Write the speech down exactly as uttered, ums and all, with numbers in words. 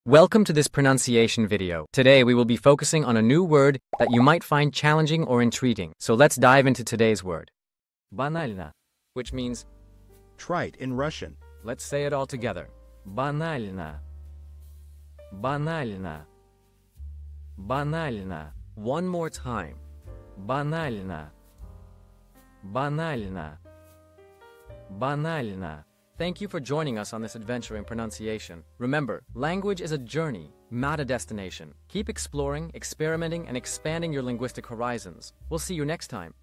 Welcome to this pronunciation video. Today we will be focusing on a new word that you might find challenging or intriguing. So let's dive into today's word. Банально, which means Trite in Russian. let's say it all together. Банально. Банально. Банально. One more time. Банально. Банально. Банально. Thank you for joining us on this adventure in pronunciation. Remember, language is a journey, not a destination. Keep exploring, experimenting, and expanding your linguistic horizons. We'll see you next time.